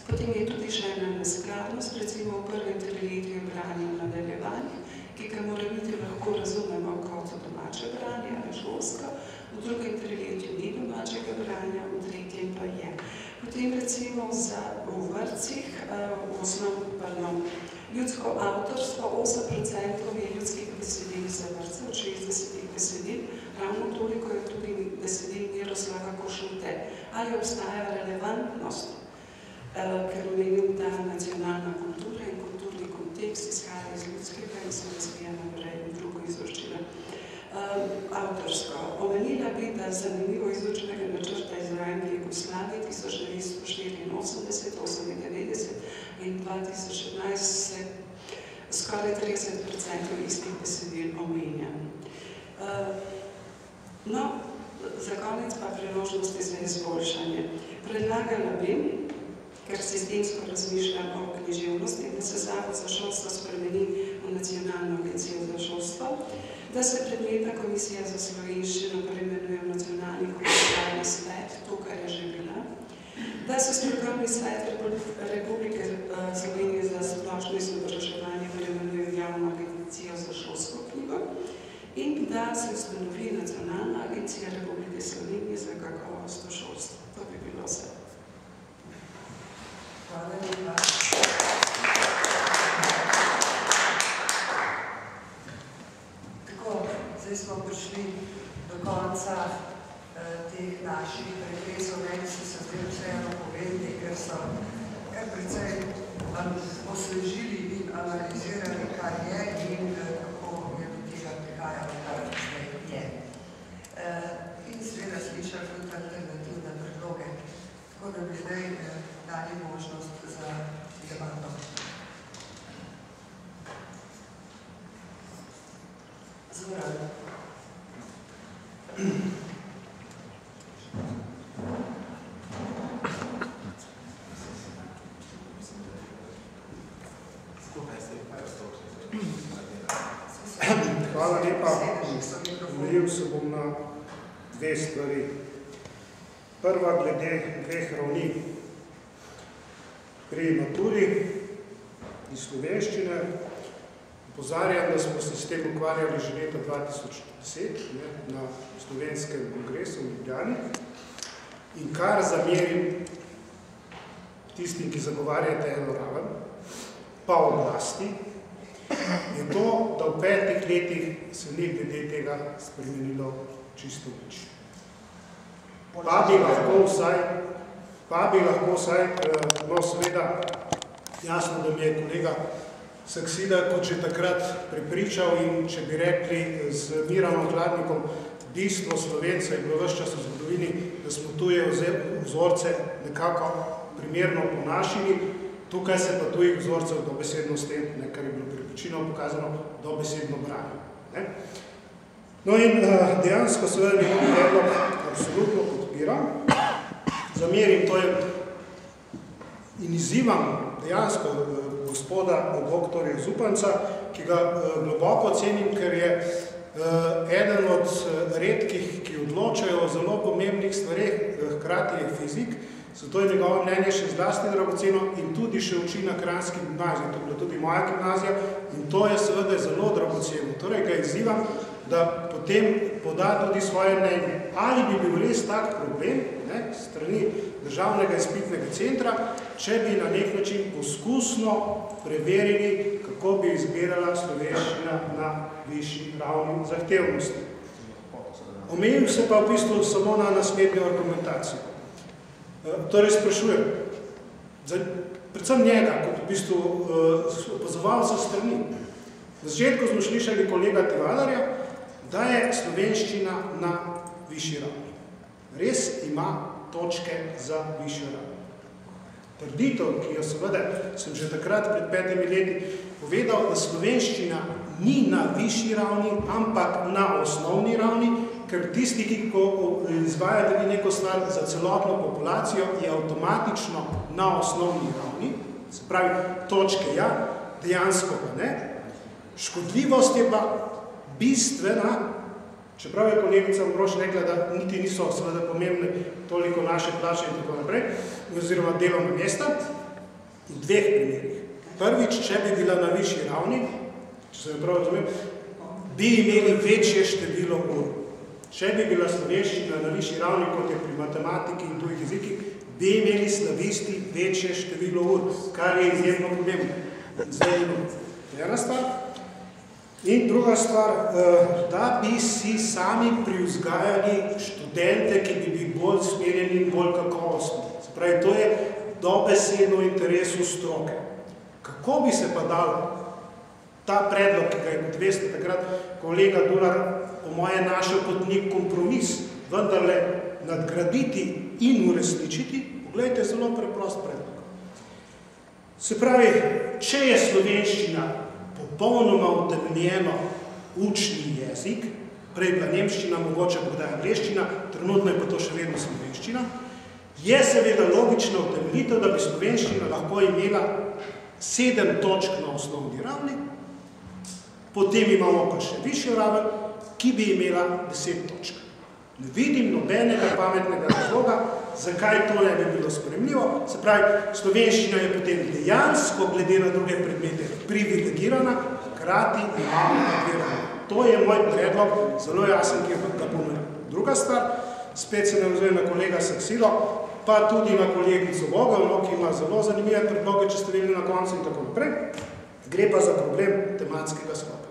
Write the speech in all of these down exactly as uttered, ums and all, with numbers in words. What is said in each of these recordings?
Potem je tudi še ena neskladnost, recimo v prvem triletju je branje v nadaljevanjih, ki ga mora biti lahko razumemo kot domače branje ali šolsko, v drugem triletju ni domačega branja, v tretjem pa je. Potem recimo za, v vrtcih, v osnovnem, pardon, ljudsko avtorstvo, osem procentov je ljudskih besedil za vrtce, od šestdesetih besedil, ravno toliko je tudi besedil Miroslava Košute. Ali obstaja relevantnost, ker omenim, da nacionalna kultura in kulturni kontekst izhaja iz ljudskega in se razvija naprej v drugo izvrščilo. Avtorsko. Omenila bi, da zanimivo iz učnega načrta izvajanja Jugoslavije tisoč devetsto štiriinosemdeset, osemindevetdeset in dva tisoč enajst se skoraj trideset procentov istih besedil omenja. No, za konec pa priložnosti za izboljšanje. Predlagala bi, ker sistemsko razmišljam o književnosti, da se Zavod za šolstvo spremeni v Nacionalno agencijo za šolstvo, da se predmetna komisija za slovenščino preimenuje v Nacionalni komisarni svet, to, kar je že bila, da se strokovni svet Republike Slovenije za splošno izobraževanje preimenuje v Javno agencijo za šolsko knjigo in da se ustanovi Nacionalna agencija Republike Slovenije za kakovost v šolstvu. To bi bilo vse. Hvala lepa. Tako, zdaj smo prišli do konca teh naših regresov. Meni so se zdaj vseeno povedali, ker so kar precej osvežili in analizirali, kar je in kako je do tega prihajalo, kar zdaj je. In seveda slišali tudi alternativne predloge. Tako da bi zdaj dali možnost za debato. Zoran. Hvala lepa. Omejil se bom na dve stvari. Prva glede dveh ravni. Pri maturi iz slovenščine opozarjam, da smo se s tem ukvarjali že leta dva tisoč deset na slovenskem kongresu v Ljubljani in kar zamerim tistim, ki zagovarjate eno raven, pa oblasti, je to, da v petih letih se ni glede tega spremenilo čisto nič. Pa bi lahko vsaj, pa bi lahko vsaj, no seveda, jasno, da mi je kolega Saksida kot že takrat prepričal in če bi rekli z Miranom Hladnikom, bistvo Slovenca je bilo ves čas v zgodovini, da smo tuje vzorce nekako primerno ponašili, tukaj se pa tujih vzorcev dobesedno s tem, kar je bilo pripričino pokazano, dobesedno brani. No in dejansko seveda njegov predlog absolutno podpiram, zamerim to je in izzivam dejansko gospoda doktorja Zupanca, ki ga globoko cenim, ker je eden od redkih, ki odločajo o zelo pomembnih stvareh, hkrati je fizik, zato je njegovo mnenje še zlasti dragoceno in tudi še uči na Kranjski gimnaziji, to je bila tudi moja gimnazija in to je seveda zelo dragoceno. Torej ga izzivam, da potem poda tudi svoje mnenje. Ali bi bil res tak problem strani državnega izpitnega centra, če bi na nek način poskusno preverili, kako bi izbirala slovenščina na višji ravni zahtevnosti. Omejim se pa v bistvu samo na naslednjo argumentacijo. Torej sprašujem, predvsem njega, kot v bistvu opazoval za strani. Na začetku smo slišali kolega Tivalarja, da je slovenščina na višji ravni. Res ima točke za višjo ravni. Trditev, ki jo seveda sem že takrat pred petimi leti povedal, da slovenščina ni na višji ravni, ampak na osnovni ravni, ker tisti, ki ko izvajate neko stvar za celotno populacijo, je avtomatično na osnovni ravni, se pravi, točke ja, dejansko pa ne. Škodljivost je pa bistvena, čeprav je kolegica Ambrož rekla, da niti niso seveda pomembne toliko naše plače in tako naprej, oziroma delovna mesta, v dveh primerih. Prvič, če bi bila na višji ravni, če sem prav razumel, bi imeli večje število ur. Če bi bila slovenščina na višji ravni, kot je pri matematiki in tujih jezikih, bi imeli slavisti večje število ur, kar je izjemno pomembno. Zdaj je ena stvar. In druga stvar, da bi si sami privzgajali študente, ki bi bili bolj smerjeni in bolj kakovostni. Se pravi, to je dobesedno v interesu stroke. Kako bi se pa dal ta predlog, ki ga je, kot veste, takrat kolega Dular po moje našel kot nek kompromis, vendarle nadgraditi in uresničiti, poglejte, zelo preprost predlog. Se pravi, če je slovenščina popolnoma utemeljeno učni jezik, prej bila nemščina, mogoče bo kdaj angleščina, trenutno je pa to še vedno slovenščina, je seveda logična utemeljitev, da bi slovenščina lahko imela sedem točk na osnovni ravni, potem imamo pa še višjo raven, ki bi imela deset točk. Ne vidim nobenega pametnega razloga, zakaj to ne bi bilo sprejemljivo. Se pravi, slovenščina je potem dejansko, glede na druge predmete, privilegirana, hkrati imamo preverjeno. To je moj predlog, zelo jasen, ki ga ponujam. Druga stvar, spet se navzujem na kolega Saksilo, pa tudi na kolegico Vogelno, ki ima zelo zanimive predloge, če ste videli na koncu in tako naprej. Gre pa za problem tematskega sklopa.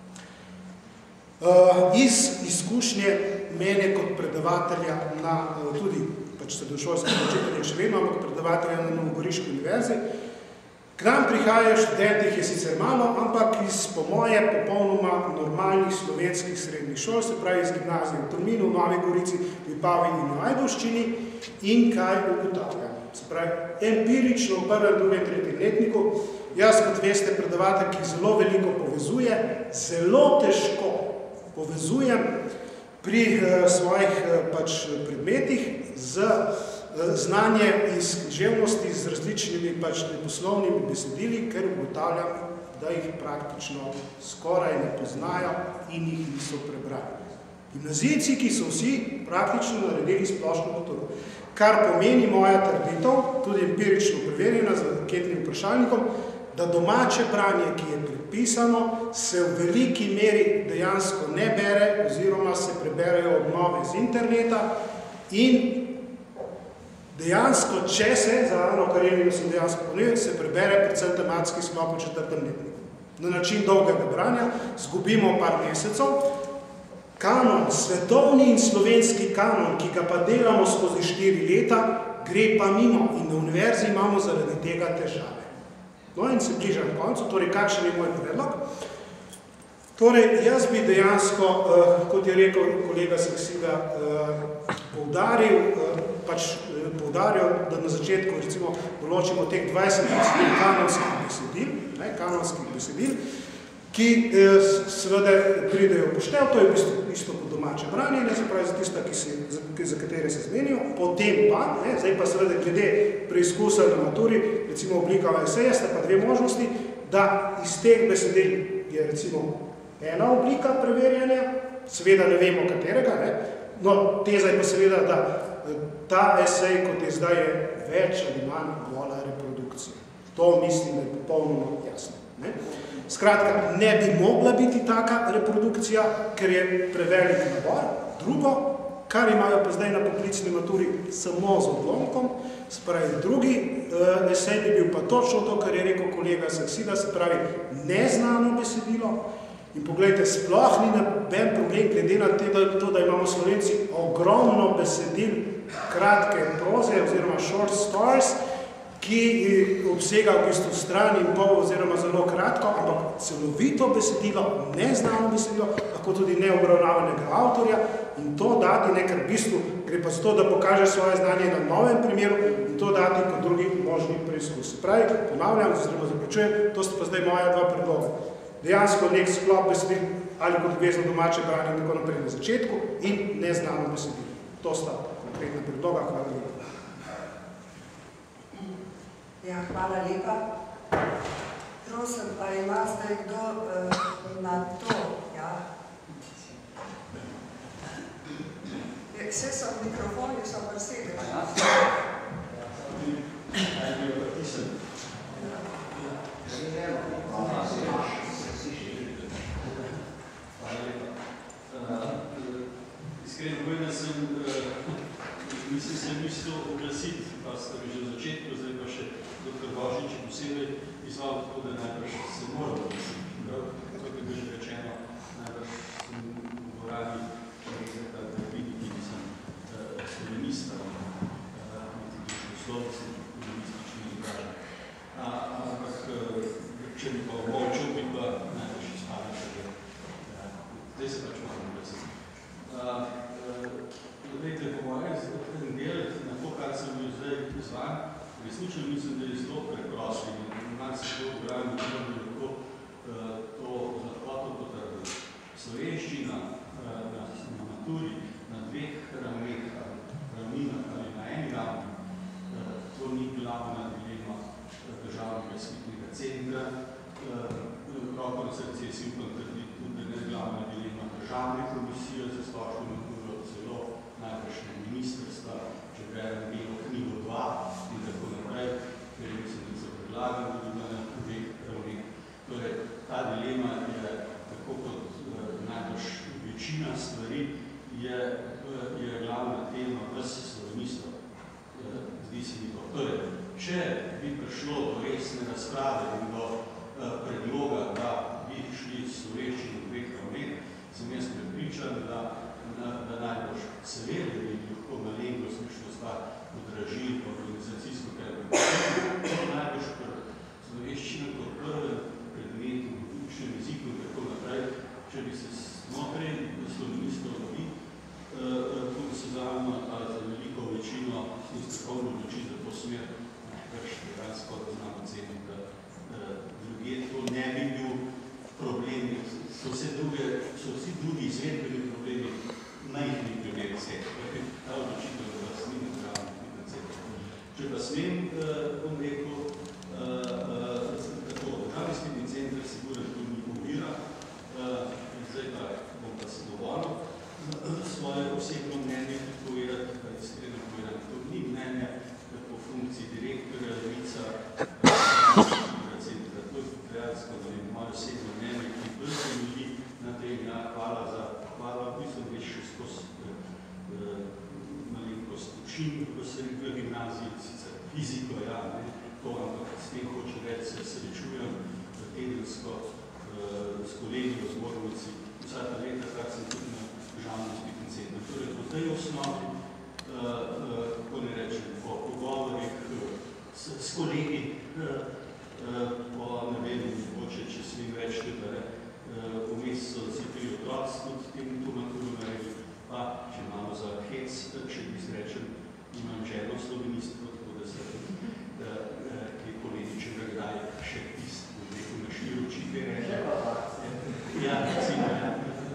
Uh, iz izkušnje mene kot predavatelja na uh, tudi pač srednješolskem učitelju še vedno, ampak predavatelja na Novogoriški univerzi. K nam prihajajo študenti, jih je sicer malo, ampak iz po moje popolnoma normalnih slovenskih srednjih šol, se pravi iz gimnazije v Tolminu, v Novi Gorici, v Vipavi in v Ajdovščini in kaj ugotavljam. Se pravi, empirično v prvem, drugem, tretjem letniku, jaz kot veste predavatelj, ki zelo veliko povezuje, zelo težko povezujem pri uh, svojih uh, pač predmetih z uh, znanje iz književnosti z različnimi pač poslovnimi besedili, ker ugotavljam, da jih praktično skoraj ne poznajo in jih niso prebrali. Gimnazijci, ki so vsi praktično naredili splošno maturo. Kar pomeni moja trditev, tudi empirično preverjena z anketnim vprašalnikom, da domače branje, ki je predpisano, se v veliki meri dejansko ne bere oziroma se preberejo obnove z interneta in dejansko, če se, za Ano Karenino sem dejansko ponudil, se prebere predvsem tematski sklop v četrtem letniku. Na način dolgega branja zgubimo par mesecev. Kanon, svetovni in slovenski kanon, ki ga pa delamo skozi štiri leta, gre pa mimo in na univerzi imamo zaradi tega težave. No in se bližam koncu, torej kakšen je moj predlog? Torej, jaz bi dejansko, uh, kot je rekel kolega Saksida, uh, poudaril, uh, pač uh, poudaril, da na začetku recimo določimo teh dvajset kanonskih besedil, ne, kanonskih besedil, ki eh, seveda pridejo poštev, to je v bistvu isto po domače branje, ne, se pravi za tista, ki se, za, za katere se zmenijo, potem pa, ne, zdaj pa seveda glede preizkusa na maturi, recimo oblika eseja, sta pa dve možnosti, da iz teh besedil je recimo ena oblika preverjanja, seveda ne vemo katerega, ne, no, teza je pa seveda, da ta esej, kot je zdaj, je več ali manj gola reprodukcija. To mislim, da je popolnoma jasno. Ne. Skratka, ne bi mogla biti taka reprodukcija, ker je prevelik nabor. Drugo, kar imajo pa zdaj na poklicni maturi samo z odlomkom, se pravi drugi uh, esej bi bil pa točno to, kar je rekel kolega Saksida, se pravi neznano besedilo. In poglejte, sploh ni noben problem, glede na to, da imamo Slovenci ogromno besedil kratke proze oziroma short stories, ki obsega v bistvu stran in pol oziroma zelo kratko, ampak celovito besedilo, neznano besedilo, lahko tudi neobravnavanega avtorja in to dati nekaj v bistvu, gre pa za to, da pokaže svoje znanje na novem primeru in to dati kot drugi možni preizkus. Se pravi, ponavljam, oziroma zaključujem, to sta pa zdaj moja dva predloga. Dejansko nek sklop besedil ali kot obvezno domače branje in tako naprej na začetku in neznano besedilo. To sta konkretna predloga, hvala lepa. Ja, hvala lepa. Prosim, pa ima zdaj kdo uh, na to, ja? Vse so mikrofoni, so pa sedeli. srce si upam trditi tudi, da ne glavna dilema državne komisije za splošno maturo, celo najbrž ministrstva, če berem Belo knjigo dva in tako naprej, ker mislim, da se predlagam tudi na obeh ravneh. Torej, ta dilema je, tako kot uh, najbrž večina stvari, je, uh, je glavna tema vs slovenistov. Uh, zdi se mi to. Torej, če bi prišlo do resne razprave in do uh, predloga, da bi šli s slovenščino v dveh ravneh, sem jaz prepričan, da, da, da najbolj seveda bi lahko malenkost mišlo stvar podraži organizacijsko kreativno. To najbolj slovenščina kot prvem predmetu, v učnem jeziku in tako naprej, če bi se znotraj slovenistov dobi, uh, tudi se zavljamo za veliko večino in strokovno odloči za to smer, najbrž dejansko da znamo ceniti, da uh, druge to ne bi bil problem. So vse druge, so vsi drugi izvedbeni problemi, majhni problemi vse. Ta odločitev, da vas ni napravljeno financirati. Če pa smem, uh, bom rekel, uh, uh, tako, državni spletni center sigurno to ni ovira, uh, zdaj pa bom pa se dovolil uh, svoje osebno mnenje povedati, pa iskreno povedati, to ni mnenje po funkciji direktorja, Levica, centra, to je dejansko, da je moje osebno mnenje, ki bolj se mi na tem, ja, hvala za, hvala, mislim, veš še skozi uh, malenkost učim v srednjo gimnaziji, sicer fiziko, ja, ne, to, ampak s tem hoče reči, se srečujem tedensko uh, s kolegi v zbornici, vsa ta leta, kar sem tudi na državnem spletnem centru. Torej, po tej osnovi, uh, uh, kako ne rečem, po pogovorih uh, s, s kolegi, uh, uh, po, ne vem, mogoče, če smem reči, da ne, uh, vmes so cepili otroci, tudi tem to maturo naredili, pa, če imamo za hec, če bi izrečem, imam ženo slovenistko, tako da se, uh, uh, ki je političen gledaj še tist, v neku na štiri oči, kaj reče. Ja, recimo, ja.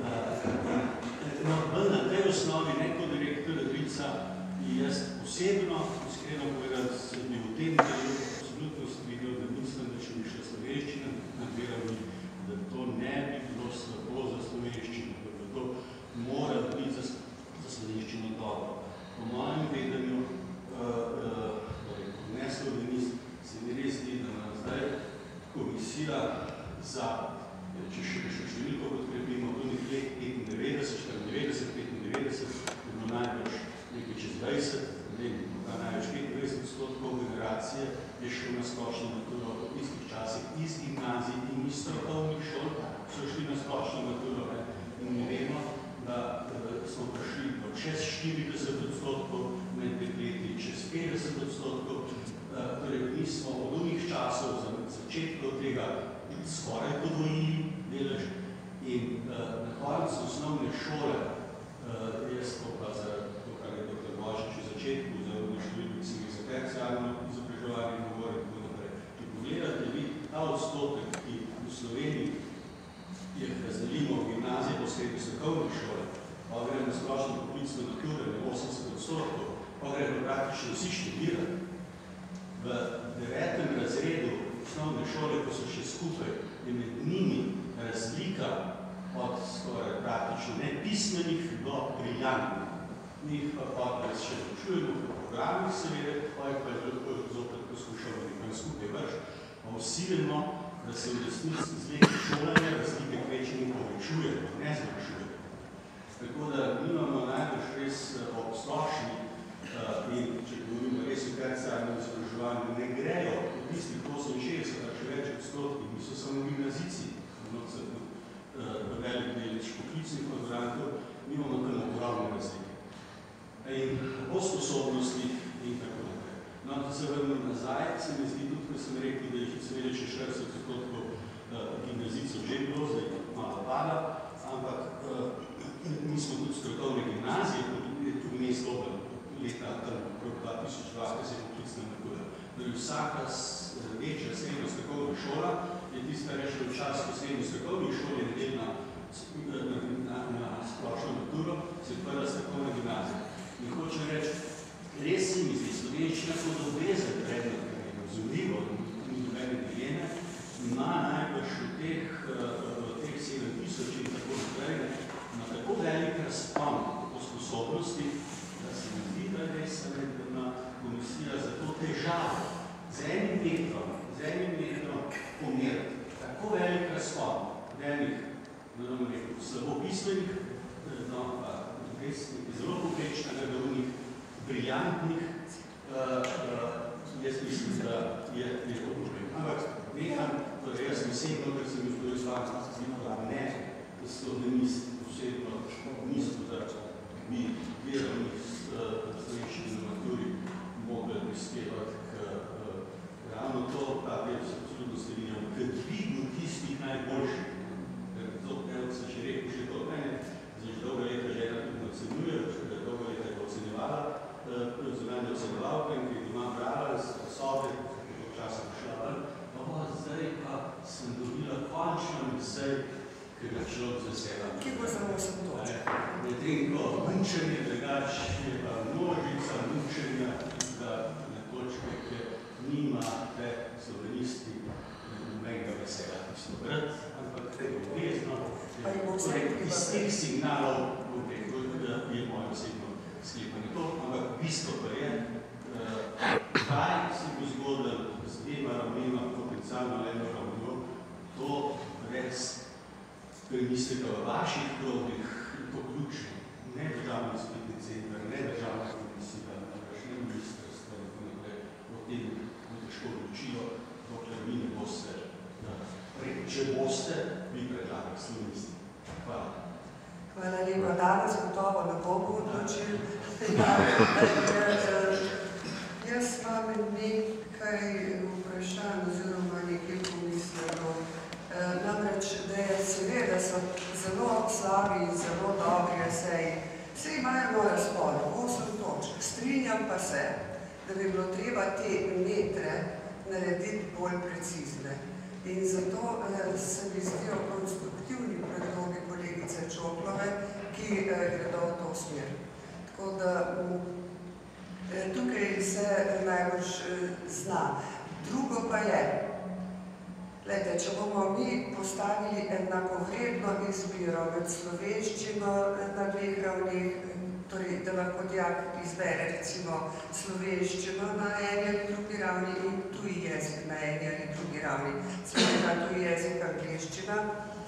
No, na tej osnovi, neko direktor Levica, jaz osebno, iskreno povedal, se bi v tem delu absolutno strinjal, da mislim, da če bi šla slovenščina na dve ravni, da to ne bi bilo slabo za slovenščino, da to mora biti za, za slovenščino dobro. Po mojem vedenju, uh, uh, ne slovenist, se mi res zdi, da nam zdaj komisija za, če še, še številko podkrepimo, do nekje petindevetdeset, štiriindevetdeset, petindevetdeset, je bilo največ nekaj čez dvajset, ne vem, največ petindvajset odstotkov generacije je šlo na splošno maturo v tistih časih iz gimnazij in iz strokovnih šol, so šli na splošno maturo in ne vemo, da smo prišli do čez štirideset odstotkov, med dekleti čez petdeset odstotkov, torej mi smo od unih časov za začetkov tega skoraj podvojili delež in uh, na koncu osnovne šole, uh, jaz to pa za to, kar je doktor Božič v začetku, za številko, ki sem jih za terciarno izobraževanje govoril in tako naprej. Če pogledate vi ta odstotek, ki v Sloveniji je razdelimo v gimnazije po srednji strokovni šole, pa gre na splošno poklicno maturo na osemdeset odstotkov, pa gre praktično vsi študirati. V devetem razredu osnovne šole, ko so še skupaj, je med njimi razlika od skoraj praktično nepismenih do briljantnih. Njih pa pa še učujemo v programih, seveda, pa je pa je zopet poskušamo nekaj skupaj vrš. Pa vsi vemo, da se v resnici z leti šolanja razlike kvečenju povečujejo, ne zmanjšujejo. Tako da nimamo najbolj res obsplošni Uh, in če govorimo res o terciarnem izobraževanju, ne grejo v tistih oseminšestdeset, še več odstotkih, niso samo gimnazici, v velik delež poklicnih prograntov, mi imamo tam ogromne razlike. In o sposobnosti in tako naprej. No, da se vrnem nazaj, se mi zdi tudi, ko sem rekel, da je seveda še štirideset odstotkov gimnazicov že bilo, zdaj malo pada, ampak uh, mi smo tudi strokovne gimnazije, kot je tudi mesto obljeno, leta okrog dva tisoč dva, ki se je poklicna matura. Vsaka večja srednja strokovna šola je tista rešila v čas, ko srednji strokovni šoli je na, na, na splošno maturo, se je odprla strokovna gimnazija. In hoče reči, res si mi zdi, slovenščina kot obvezen predmet, razumljivo in dobene dileme, ima najbrž v teh uh, z enim vetrom, z enim vetrom pomeriti tako velik razhod od enih, da nam rekel, slabo bistvenih, no, pa res zelo povprečnega do unih briljantnih, uh, uh, jaz mislim, da je, je to problem. Ampak nekam, torej jaz osebno, ker sem izgledal z vami, da ne, da so da nist, osebno, nisto, da bi delovnih slovenščini na maturi mogli prispevati k uh, ravno to, ta del se absolutno strinjam, k dvigu tistih najboljših. Ker to, evo, sem že rekel, še to mene, zdaj dolga leta žena tudi ocenjuje, že dolga leta je ocenjevala, zunanje ocenjevalka in ki doma brala z sobe, ko časa pošla ven, pa bo zdaj pa sem dobila končno misel, ki ga človek z veselem. Kje bo za osem točk? Medtem ko mučenje, drugač je pa množica mučenja za točke, ki nima te slovenisti nobenega vesela tisto brat, ampak te je obvezno. Iz teh signalov je moje osebno sklepanje to, ampak bistvo pa je, kaj se bo zgodilo z dvema ravnima, potencialno eno ravnjo, to res premislite v vaših krogih, to ključno, ne državni izpitni center, ne državna komisija, ne ministrstvo, o tem bo težko odločilo, dokler vi ne boste, če boste, vi predlagali slovenisti. Hvala. Hvala lepa. Danes gotovo ne bomo odločili. Jaz imam nekaj vprašanj oziroma nekaj pomislekov. Namreč, da je seveda so zelo slabi in zelo dobri eseji. Vse imajo no razpon, osem točk. Strinjam pa se, da bi bilo treba te metre narediti bolj precizne. In zato se mi zdijo konstruktivni predlogi kolegice Čoplove, ki gredo v to smer. Tako da tukaj se najbolj zna. Drugo pa je, Glede, če bomo mi postavili enakovredno izbiro med slovenščino na dveh ravneh, torej, da lahko dijak izbere recimo slovenščino na eni ali drugi ravni in tuji jezik na eni ali drugi ravni, seveda tuji jezik angleščina,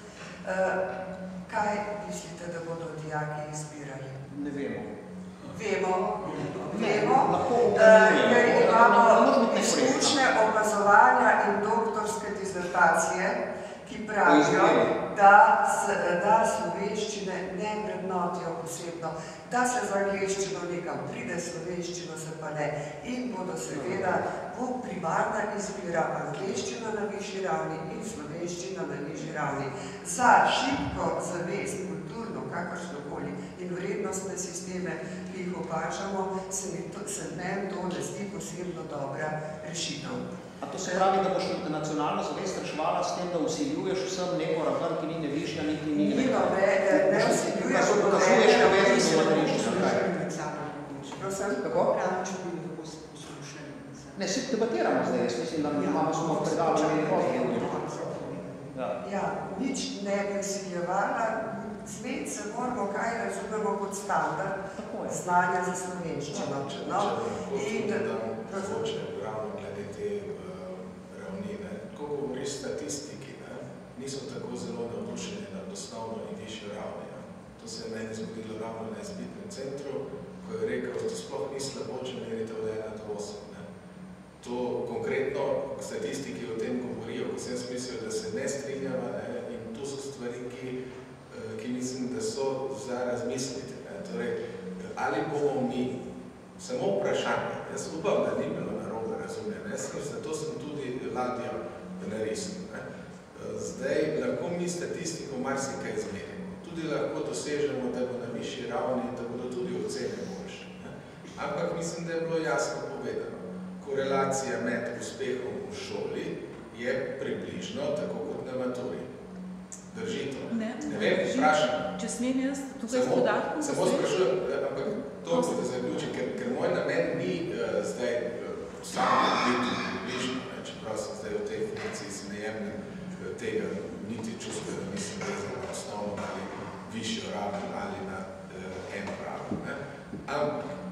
kaj mislite, da bodo dijaki izbirali? Ne vemo. Vemo, vemo, ker imamo izkušnje opazovanja in doktorske dizertacije, ki pravijo, da slovenščine ne vrednotijo posebno, da se za angleščino nekam pride, slovenščino se pa ne. In bodo seveda, bo primarna izbira angleščina na višji ravni in slovenščina na nižji ravni. Za šibko zavest, kulturno, kakršnokoli in vrednostne sisteme, ki jih opažamo, se meni to ne zdi posebno dobra rešitev. A to se pravi, da boš nacionalno zavest reševala s tem, da vsiljuješ vsem neko raven, ki ni ne višja, niti ni ne... Nino, ne vsiljuješ... Pokazuješ navednost in materiščina. Prosim? Kako? Ne, se debatiramo zdaj, jaz mislim, da imamo smo predavljeni nekaj. Ja, nič ne bi vsiljevala, svet se moramo, kaj razumemo kot standard znanja za slovenščino. In... ravno glede te ravnine. Ko govori statistiki, niso tako zelo navdušeni nad osnovno in višjo ravni. To se je meni zgodilo ravno na izpitnem centru, ko je rekel, da sploh ni slabo, če merite od ena do osem. To konkretno statistiki o tem govorijo, ko sem mislil, da se ne strinjava, in to so stvari, ki, ki mislim, da so za razmisliti. Torej, ali bomo mi samo vprašanje, jaz upam, da ni bilo narobe razumljeno, zato sem tudi ladjo naristil. Zdaj lahko mi statistiko marsikaj izmerimo, tudi lahko dosežemo, da bo na višji ravni, da bodo tudi ocene boljše. Ampak mislim, da je bilo jasno povedano. Korelacija med uspehom v šoli je približno tako kot na maturi. Drži to? Ne, ne vem, vprašam. Če smem jaz tukaj s podatkom? Samo sprašujem, ampak to boste zaključili, ker, ker moj namen ni uh, zdaj uh, samo biti približno, čeprav sem zdaj v tej funkciji si ne jemnem tega, niti čustveno nisem vezan na osnovno ali višjo raven ali na uh, eno raven. Ampak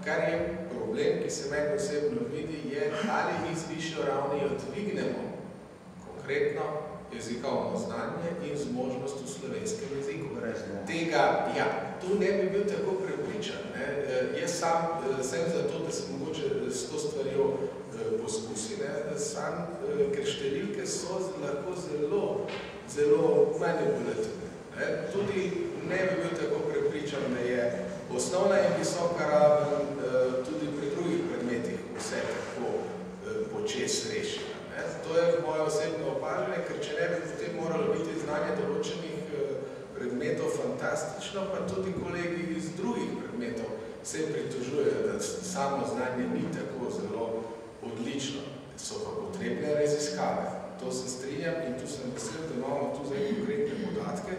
kar je problem, ki se meni osebno vidi, je, ali mi z višjo ravni odvignemo konkretno jezikovno znanje in zmožnost v slovenskem jeziku. Tega, ja, tu ne bi bil tako prepričan. Ne. Jaz sam sem za to, da se mogoče s to stvarjo poskusi, ne, sam, ker številke so lahko zelo, zelo manipulativne. Ne. Tudi ne bi bil tako prepričan, da je osnovna in visoka raven tudi pri drugih predmetih vse tako počes rešena. To je moje osebno opažanje, ker če ne bi potem moralo biti znanje določenih predmetov fantastično, pa tudi kolegi iz drugih predmetov se pritožujejo, da samo znanje ni tako zelo odlično. So pa potrebne raziskave. To se strinjam in tu sem vesel, da imamo tu zdaj konkretne podatke.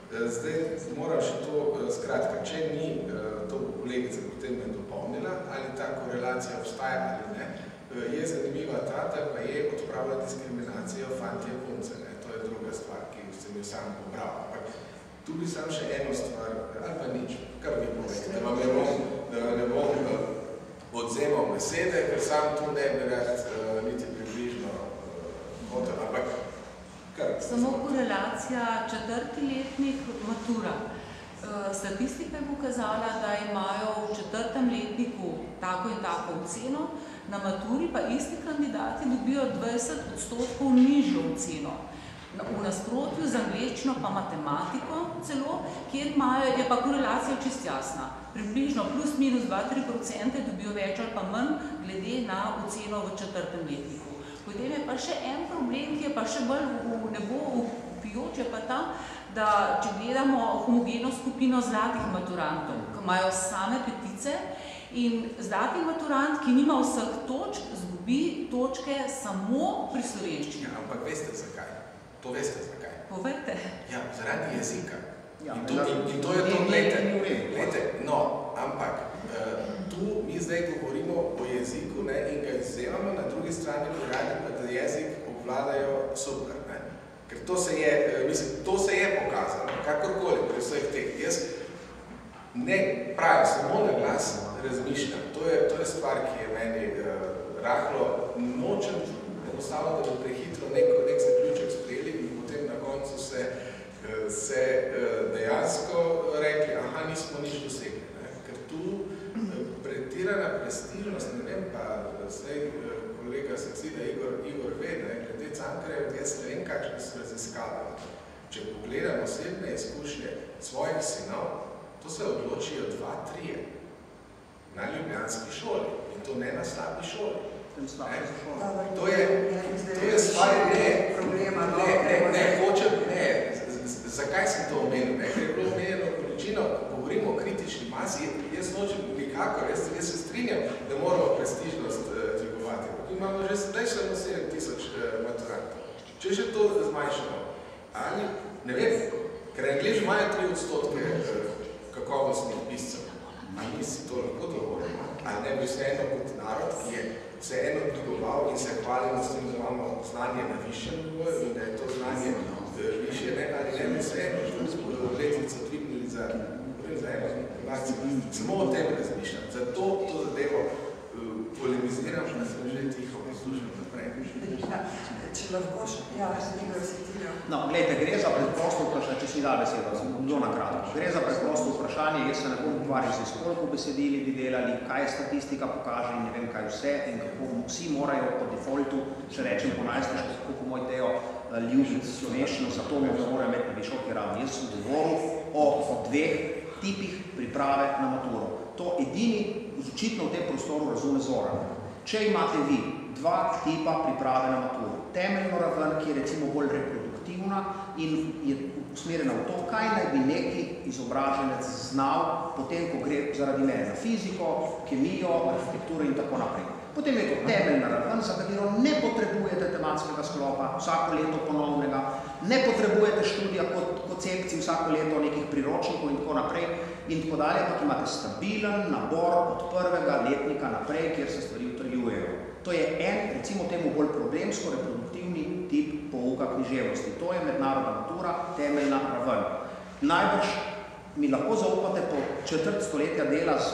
Zdaj moram še to, skratka, če ni, to bo kolegica potem me dopolnila, ali ta korelacija obstaja ali ne, je zanimiva ta, da pa je odpravila diskriminacijo fantje punce. Ne? To je druga stvar, ki sem jo sam pobral. Ampak tu bi sam še eno stvar, ali pa nič, kar vi povedi, da vam ne bom, da ne bom odzemal besede, ker sam tu ne bi rad uh, niti približno uh, hotel, ampak kar... Samo korelacija četrti letnik matura. Statistika je pokazala, da imajo v četrtem letniku tako in tako oceno, na maturi pa isti kandidati dobijo dvajset odstotkov nižjo oceno. V nasprotju z angleščino pa matematiko celo, kjer imajo, je pa korelacija čist jasna. Približno plus minus dva do tri procente dobijo več ali pa manj glede na oceno v četrtem letniku. Potem je pa še en problem, ki je pa še bolj v nebo vpijoč, je pa ta, da če gledamo homogeno skupino zlatih maturantov, ki imajo same petice, in zlati maturant, ki nima vseh točk, zgubi točke samo pri slovenščini. Ja, ampak veste zakaj? To veste zakaj? Povejte. Ja, zaradi jezika. Ja, in, to, in, in to je to, glejte, no, ampak tu mi zdaj govorimo o jeziku, ne, in ga izzemamo, na drugi strani pogledamo pa, da jezik obvladajo super. Ne. Ker to se je, mislim, to se je pokazalo, kakorkoli pri vseh teh. Jaz ne pravim, samo na glas razmišljam. To je, to je stvar, ki je meni uh, rahlo nočem, enostavno, da bo prehitro neko, nek zaključek sprejeli in potem na koncu se, uh, se uh, dejansko rekli, aha, nismo nič dosegli. Ne? Ker tu uh, pretirana prestižnost, ne vem pa, zdaj uh, kolega Saksida Igor, Igor ve, ne, glede Cankarjev, jaz ne vem, kakšne so raziskave. Če pogledam osebne izkušnje svojih sinov, to se odločijo dva, trije na ljubljanski šoli in to ne na slabi šoli. Ne? To je, to je stvar, ne, ne, ne, ne, hočem, ne, zakaj sem to omenil, ne, ker je bilo omenjeno količino, ko govorimo o kritični masi, jaz hočem nikakor, jaz, jaz se strinjam, da moramo prestižnost uh, dvigovati. Tu imamo že zdaj samo sedem tisoč uh, maturantov. Če še to zmanjšamo, ali, ne vem, ker Angleži imajo tri odstotke uh, kakovostnih piscev, ali nisi to lahko dovoljeno, ali ne bi vseeno kot narod, ki je vseeno dvigoval in se hvalimo s tem, da imamo znanje na višjem nivoju in da je to znanje višje, ne, ali ne bi vseeno letnico dvignili za, za eno informacijo. Samo o tem razmišljam. Zato to zadevo polemiziram, da sem že tiho poslušal naprej. Če lahko še, ja, Igor Sitilijo. No, gledajte, gre za preprosto vprašanje, če si da besedo, sem bilo nakratko. Gre za preprosto vprašanje, jaz se ne bom ukvarjal z koliko besedili bi delali, kaj statistika pokaže in ne vem kaj vse in kako vsi morajo po defaultu, če rečem po najstniško, kako moj Teo ljubiti slovenščino, zato me morajo imeti na višoki ravni. Jaz sem govoril o, o dveh tipih priprave na maturo. To edini očitno v tem prostoru razume Zoran. Če imate vi dva tipa priprave na maturo, temeljno raven, ki je recimo bolj reproduktivna in je usmerjena v to, kaj naj bi neki izobraženec znal, potem, ko gre zaradi mene na fiziko, kemijo, arhitekturo in tako naprej. Potem je to temeljna raven, za katero ne potrebujete tematskega sklopa, vsako leto ponovnega, ne potrebujete študija kot koncepcij vsako leto nekih priročnikov in tako naprej in tako dalje, ampak imate stabilen nabor od prvega letnika naprej, kjer se stvari utrjujejo. To je en, recimo temu bolj problemsko, reproduktivni tip pouka književnosti. To je mednarodna matura, temeljna raven. Najbrž mi lahko zaupate po četrt stoletja dela s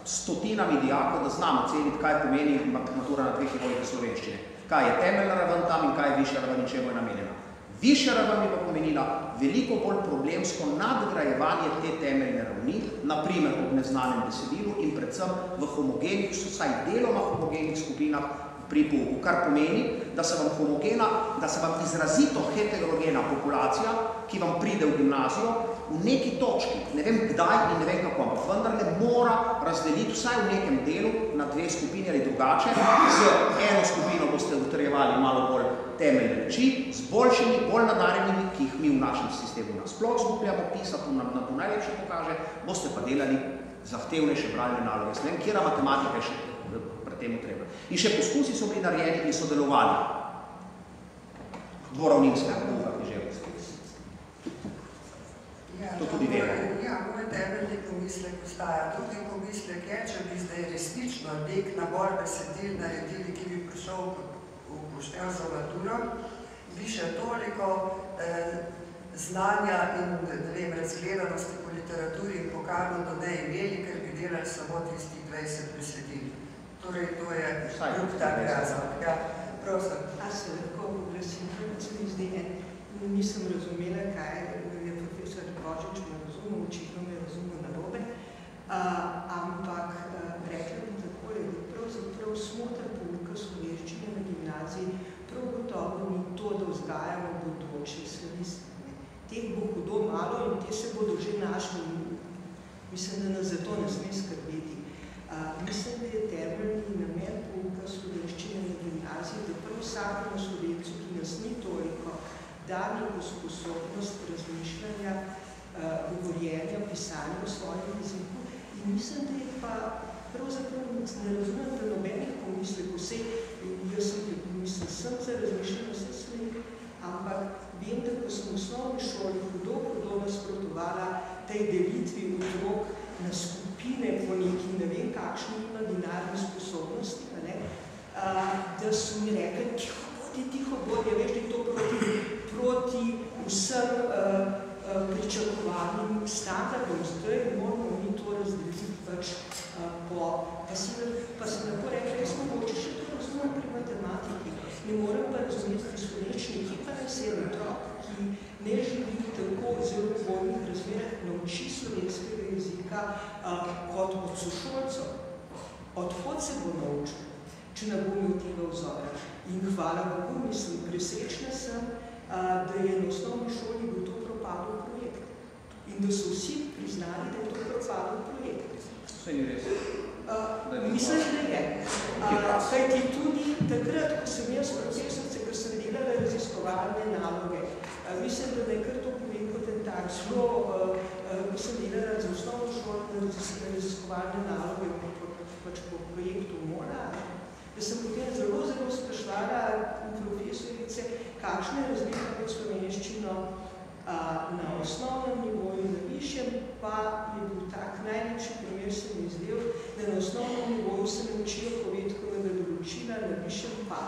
stotinami dijakov, da znamo ceniti, kaj pomeni matura na dveh nivojih slovenščine. Kaj je temeljna raven tam in kaj je višja raven in čemu je namenjena. Višja raven bi pa pomenila veliko bolj problemsko nadgrajevanje te temeljne ravni, naprimer ob neznanem besedilu in predvsem v homogenih, vsaj deloma homogenih skupinah pri pouku, kar pomeni, da se vam homogena, da se vam izrazito heterogena populacija, ki vam pride v gimnazijo, v neki točki, ne vem kdaj in ne vem kako, ampak vendar ne mora razdeliti vsaj v nekem delu na dve skupini ali drugače. Z eno skupino boste utrjevali malo bolj temeljne reči, z boljšimi, bolj nadarjenimi, ki jih mi v našem sistemu nasploh zgubljamo, pisati nam na to najlepše pokaže, boste pa delali zahtevnejše bralne naloge. Ne vem, kjera matematika je še pred temu treba. In še poskusi so bili narejeni in sodelovali. Dvoravninske, književnosti. Ja, to tudi vemo. Ja, moj temeljni pomislek ostaja. Drugi pomislek je, če bi zdaj resnično nek nabor besedil naredili, ki bi prišel v poštev za maturo, bi še toliko eh, znanja in ne vem, razgledanosti po literaturi in pokano do ne imeli, ker bi delali samo tistih dvajset besedil. Torej, to je drug tak razlog. Ja, prosim. A se lahko oglasim, se mi zdi, nisem razumela, kaj je profesor Božič me razumel, očitno me razumel narobe, ampak rekla bi takole, da pravzaprav smotra pouka slovenščine na gimnaziji prav gotovo ni to, da vzgajamo bodoče slaviste. Teh bo hudo malo in te se bodo že našli. Mislim, da nas za to ne sme skrbeti. Mislim, da je temeljni namen pouka slovenščine na gimnaziji, da prav vsakemu Slovencu, ki nas ni toliko, da neko sposobnost razmišljanja, govorjenja, pisanja v svojem jeziku. In mislim, da je pa pravzaprav ne razumem, da nobenih pomislek, vse, jaz sem mislim, sem za razmišljanje vse sledi, ampak vem, da ko sem v osnovni šoli hudo, hudo nasprotovala tej delitvi otrok na skupine po neki ne vem kakšni imaginarni sposobnosti, ne, da so mi rekli, tiho bodi, tiho bodi, veš, da je to proti, proti vsem uh, uh, pričakovanim standardom, zdaj moramo mi to razdeliti pač uh, po... Pa sem, pa sem lahko rekla, jaz mogoče še to razumem pri matematiki, ne morem pa razumeti pri slovenščini, ki pa ne sedem otrok, ki ne živi tako zelo v vojnih razmerah, nauči slovenskega jezika uh, kot od sošolcev. Odhod se bo naučil, če ne bo imel tega vzora. In hvala Bogu, mislim, presrečna sem, uh, da je na osnovni šoli bil to propadel projekt. In da so vsi priznali, da je to propadel projekt. Vse ni res. Uh, mislim, da je. Uh, kajti tudi takrat, ko sem jaz profesorce, ko sem delala raziskovalne naloge, uh, mislim, da je kar to povem kot en tak zelo, uh, uh, ko sem delala za osnovno šolo raziskovalne naloge po, pač po projektu Mora, da sem potem zelo, zelo sprašvala profesorice, kakšna je razlika med slovenščino na osnovnem nivoju, na višjem, pa je bil tak najlepši primer, se mi izdel, da na osnovnem nivoju se ne učijo povedkovega določila, na višjem pa.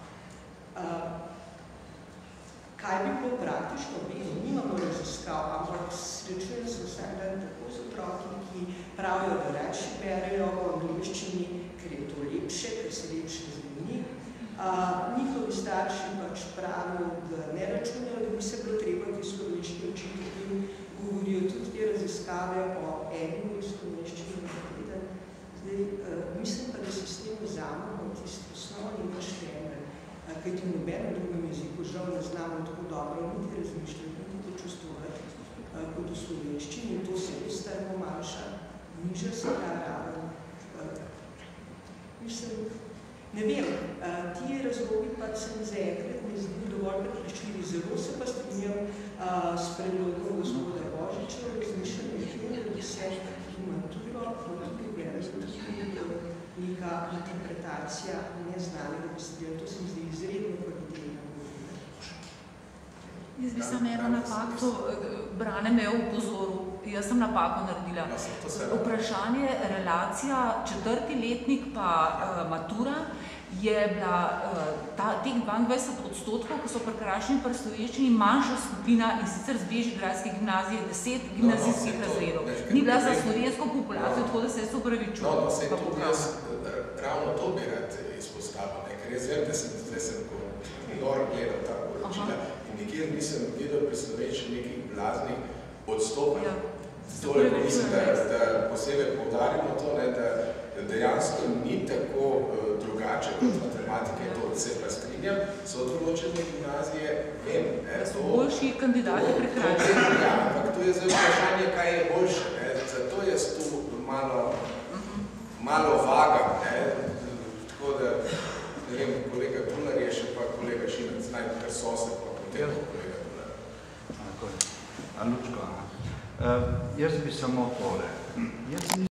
Kaj bi bilo praktično? Vem, nimamo raziskav, ampak srečujem se vsak dan tako z otroki, ki pravijo, da rajši berejo v angliščini, ker je to lepše, ker se lepše zveni. Uh, njihovi starši pač pravijo, da ne računajo, da bi se bilo treba te slovenščine učiti in govorijo tudi te raziskave o eni slovenščini na teden. Zdaj, uh, mislim pa, da se s tem vzamemo tisti osnovni naš temelj, uh, kajti v nobenem drugem jeziku žal ne znamo tako dobro niti razmišljati, niti čustovati uh, kot v slovenščini in to se res strmo manjša, niža se ta raven. Uh, mislim, Ne vem, ti razlogi pa sem zaenkrat ne zdi dovolj prepričljivi. Zelo se pa strinjam s predlogom gospoda Božiča, razmišljam, da bi se v maturo, v maturo neka interpretacija neznanega besedila. To se mi zdi izredno kvalitetna. Jaz bi samo eno napako, Brane me je upozoril jaz sem napako naredila. Vprašanje, relacija četrti letnik pa uh, matura je bila uh, ta, teh dvaindvajset odstotkov, ki so pri Krašni in pri Slovenščini, manjša skupina in sicer z Bežigradske gimnazije, deset gimnazijskih no, no, razredov. To, Ni bila za slovensko populacijo, no, tako da se jaz upravičujem. No, no, se tudi jaz ravno to bi rad izpostavil, ne? Ker jaz vem, da sem, da sem ko noro gledal ta poročila in nikjer nisem videl pri Slovenščini nekih blaznih odstopanj. Ja. Tole, mislim, da, da posebej poudarimo to, ne, da dejansko ni tako uh, drugače kot matematike, to se pa strinjam, so določene gimnazije, vem, ne, to... Boljši kandidati pri Krašni. Ja, ampak to je zdaj vprašanje, kaj je boljše, ne, zato jaz tu malo, malo vagam, ne, tako da, ne vem, kolega Tunar je še pa kolega Šimec, naj kar sosed, pa potem kolega Tunar. Tako je. A Lučko, uh, jaz bi samo tole. Jaz